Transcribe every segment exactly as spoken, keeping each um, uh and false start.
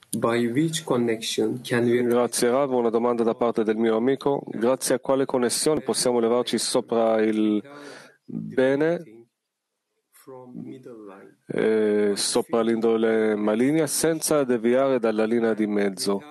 By which connection can we... Grazie Rav, una domanda da parte del mio amico. Grazie a quale connessione possiamo levarci sopra il bene eh, sopra l'indole maligna senza deviare dalla linea di mezzo,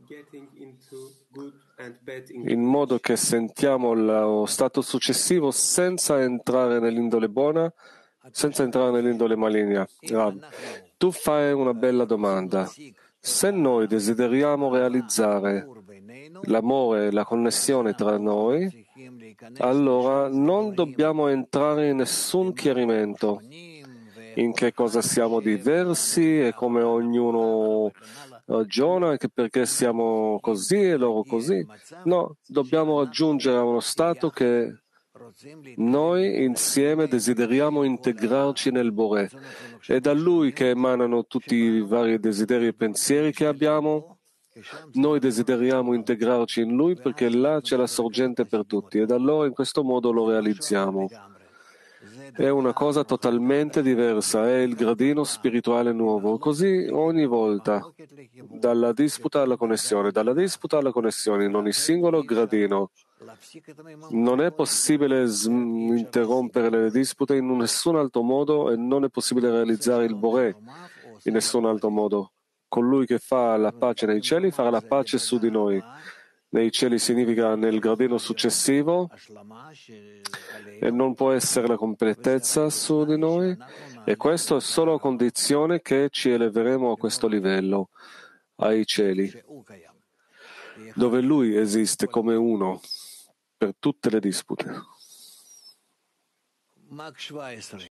in modo che sentiamo lo stato successivo senza entrare nell'indole buona, senza entrare nell'indole maligna. Rav, tu fai una bella domanda. Se noi desideriamo realizzare l'amore e la connessione tra noi, allora non dobbiamo entrare in nessun chiarimento in che cosa siamo diversi e come ognuno ragiona e che perché siamo così e loro così. No, dobbiamo raggiungere uno stato che noi insieme desideriamo integrarci nel Boré. È da Lui che emanano tutti i vari desideri e pensieri che abbiamo. Noi desideriamo integrarci in Lui perché là c'è la sorgente per tutti ed allora in questo modo lo realizziamo. È una cosa totalmente diversa, è il gradino spirituale nuovo. Così ogni volta, dalla disputa alla connessione, dalla disputa alla connessione, in ogni singolo gradino. Non è possibile sm- interrompere le dispute in nessun altro modo e non è possibile realizzare il Boré in nessun altro modo. Colui che fa la pace nei cieli farà la pace su di noi. Nei cieli significa nel gradino successivo e non può essere la completezza su di noi, e questo è solo a condizione che ci eleveremo a questo livello, ai cieli, dove Lui esiste come uno per tutte le dispute.